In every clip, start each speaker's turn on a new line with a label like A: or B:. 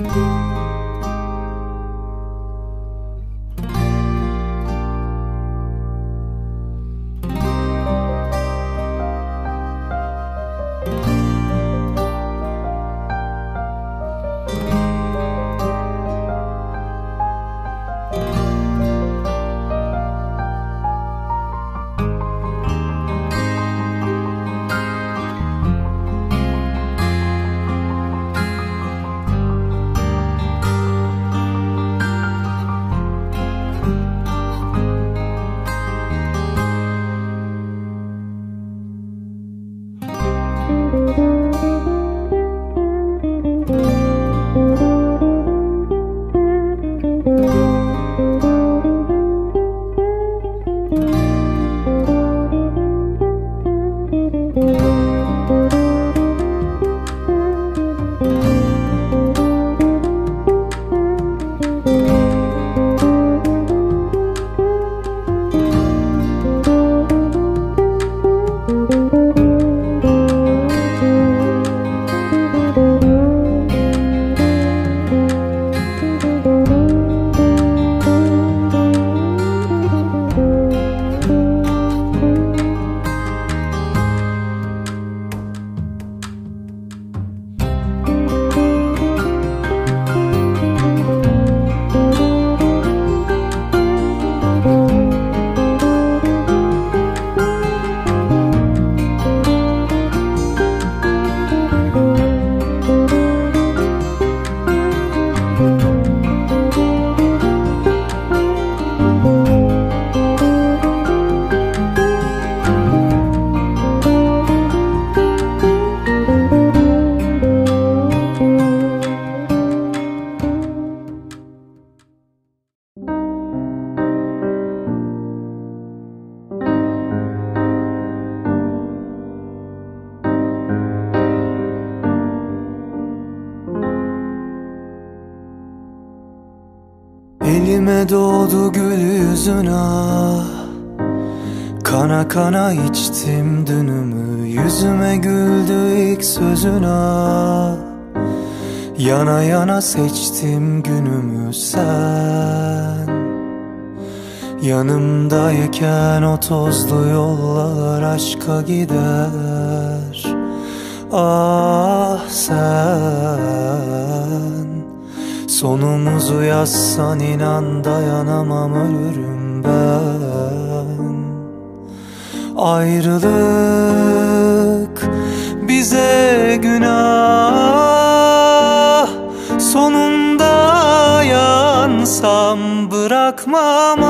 A: Elime doğdu gül yüzün ah, kana kana içtim dünümü. Yüzüme güldü ilk sözün ah, yana yana seçtim günümü. Sen yanımdayken o tozlu yollar aşka gider. Ah sen sonumuzu yazsan inan dayanamam, ölürüm ben. Ayrılık bize günah, sonunda yansam bırakmam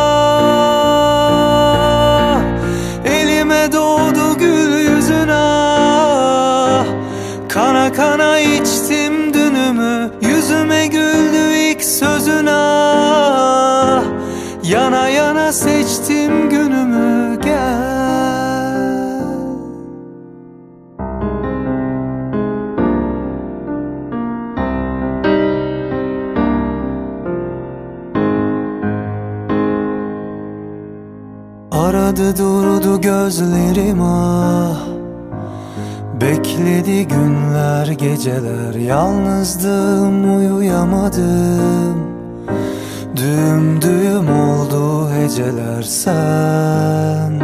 A: ah. Elime doğdu gül yüzün ah, kana kana içtim dünümü. Yüzüme güldü ilk sözün ah, yana yana seçtim günümü. Gel aradı durdu gözlerim ah, bekledi günler geceler. Yalnızdım, uyuyamadım, düğüm düğüm oldu heceler. Sen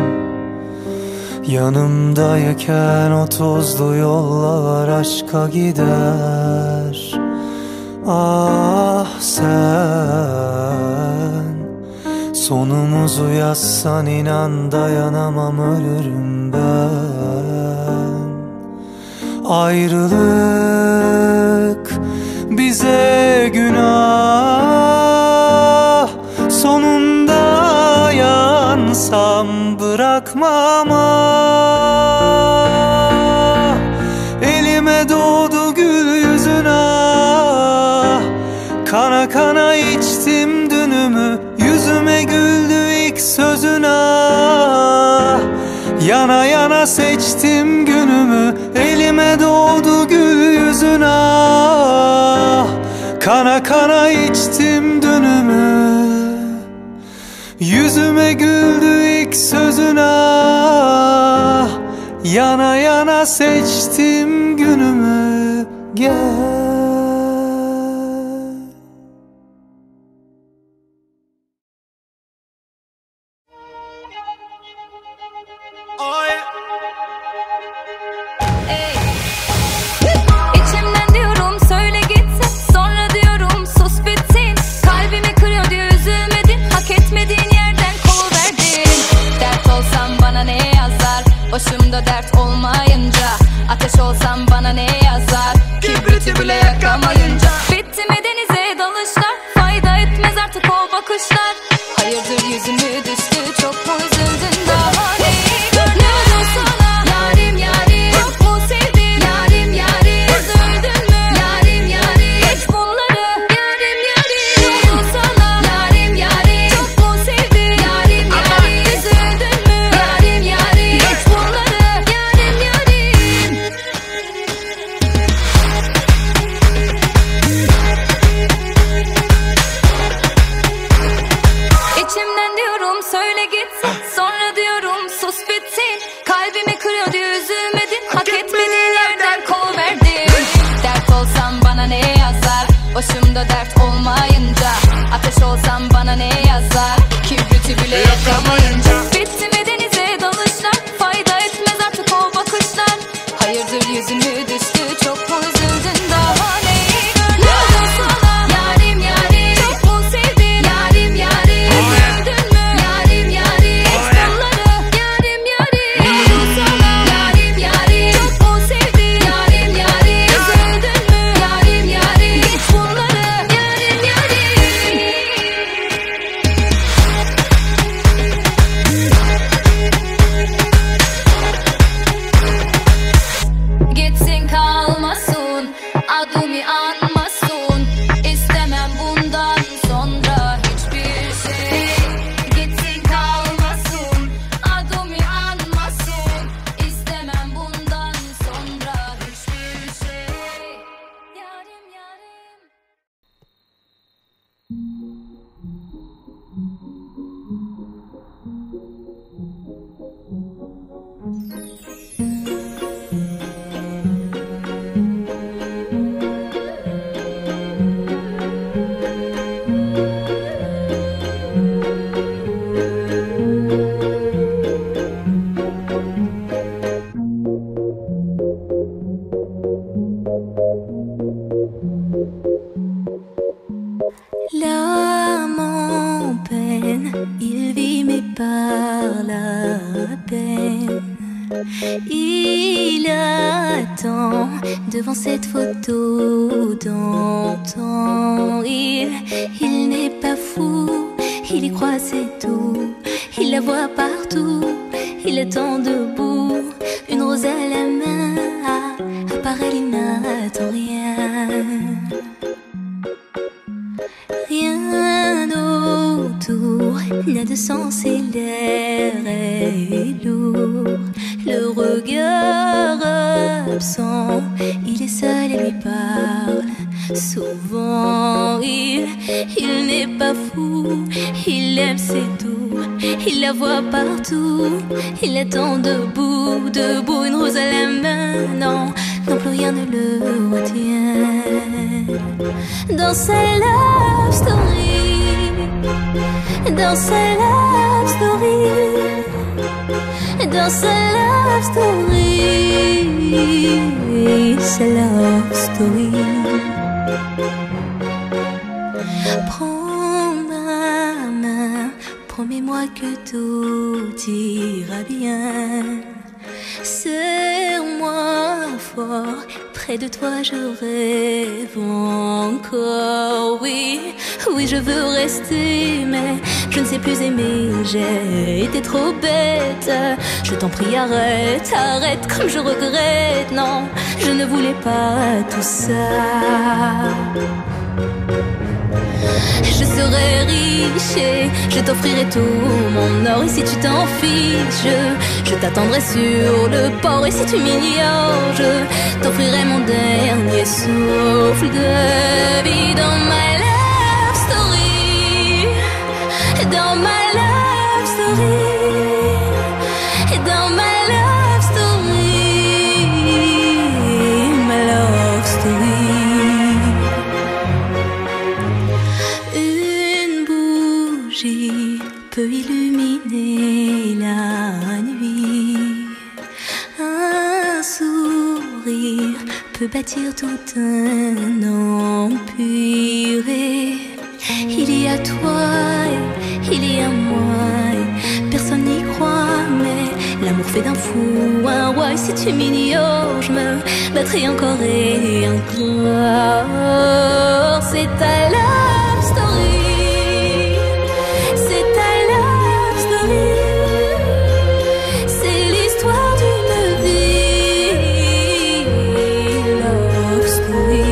A: yanımdayken o tozlu yollar aşka gider. Ah sen sonumuzu yazsan inan dayanamam, ölürüm ben. Ayrılık bize günah, sonunda yansam bırakmam ah. Elime doğdu gül yüzün ah, kana kana içtim dünümü. Yüzüme güldü ilk sözün ah, yana yana seçtim günümü. Elime doğdu gül yüzün ah, kana kana içtim dünümü. Yüzüme güldü ilk sözün ah, yana yana seçtim günümü. Gel
B: Başımda dert olmayınca, ateş olsam bana ne yazar, kibriti bile yakamayınca. Bitti mi denize dalışlar, fayda etmez artık o bakışlar. Hayırdır yüzümü düştü, çok mu üzüldün, daha neyi gördün sana? Yarim yarim, çok mu sevdin? Yarim yarim, üzüldün mü? Yarim yarim, geç bunları. Yarim yarim, oldu sana. Yarim yarim, çok mu sevdin? Yarim yarim, üzüldün mü? Yarim yarim, geç bunları. Yarim yarim. İçimden diyorum söyle gitsin, sonra diyorum sus bitsin. Kalbimi kırıyordu, üzülmedin, hak etmediğin yerden koverdin. Dert olsam bana ne yazar, başımda dert olmayınca. Ateş olsam bana ne yazar, kibriti bile yakamayınca. Bitti mi denize dalışlar, fayda etmez artık o bakışlar. Hayırdır yüzümü düştü, çok mu üzüldün, daha neyi gördün sana? Yarim yarim, çok mu sevdin? Yarim yarim, üzüldün mü? Yarim yarim, geç bunları. Yarim yarim, oldu sana. Yarim yarim, çok mu sevdin? Yarim yarim, üzüldün mü? Yarim yarim, geç bunları. Yarim yarim. Gitsin kalmasın, adımı anmasın. İstemem bundan sonra hiçbir şey. Gitsin kalmasın, adımı anmasın. İstemem bundan sonra hiçbir şey. Yarim yarim.
C: L'âme en peine, il vit mais par la peine. Il attend devant cette photo d'antan. Il n'est pas fou, il y croit c'est tout. Il la voit partout, il attend debout. Une rose à la main, à part elle il n'attend rien. Rien autour n'a de sens et l'air est lourd. Le regard absent, il est seul et lui parle souvent. Il n'est pas fou, il aime c'est tout. Il la voit partout, il attend debout, debout, une rose à la main. Non, non plus rien ne le retient. Dans sa love story, dans sa love story, dans sa love story, sa love story. Prends ma main, promets-moi que tout ira bien. Serre-moi fort, près de toi je rêve encore. Oui, oui je veux rester, mais je ne sais plus aimer. J'ai été trop bête, je t'en prie arrête, arrête comme je regrette. Non, je ne voulais pas tout ça. Je serai riche et je t'offrirai tout mon or. Et si tu t'en fiches, je t'attendrai sur le port. Et si tu m'ignores, je t'offrirai mon dernier souffle de vie. Dans ma love story, dans ma love story, dans ma love story, ma love story. Peut illuminer la nuit. Un sourire peut bâtir tout un empire. Il y a toi et il y a moi. Et personne n'y croit, mais l'amour fais d'un fou un roi. Et si tu m'ignores, je me battrai encore et encore. C'est ta love story. C'est ta love story. C'est l'histoire d'une vie. Love story.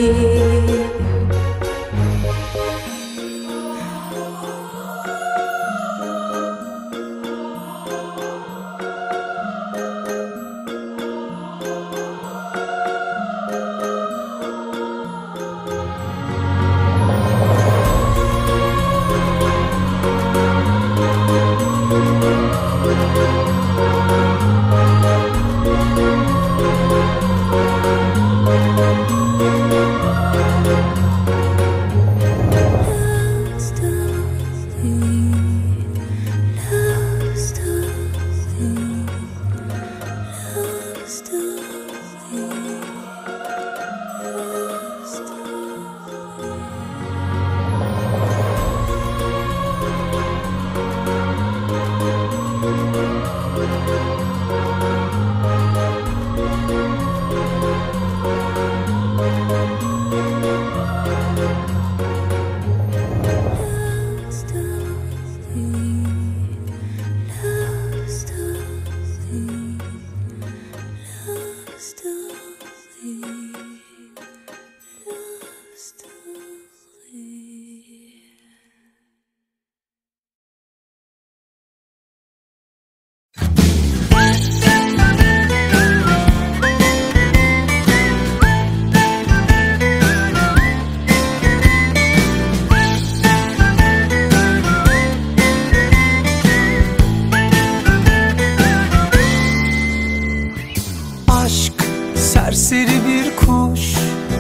A: Serseri bir kuş,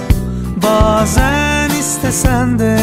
A: bazen istesen de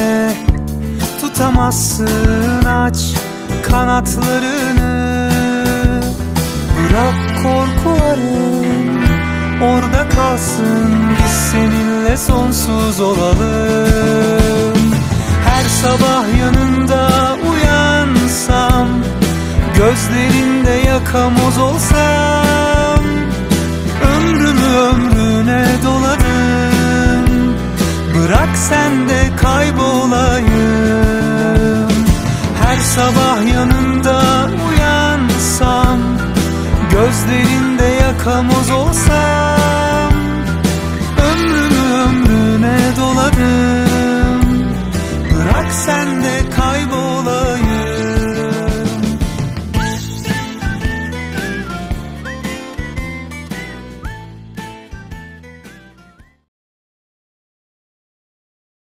A: tutamazsın. Aç kanatlarını, bırak korkuların orada kalsın. Biz seninle sonsuz olalım. Her sabah yanında uyansam, gözlerinde yakamoz olsam, ömrümü ömrüne dolarım. Bırak sen de kaybolayım. Her sabah yanında uyansam, gözlerinde yakamoz olsam,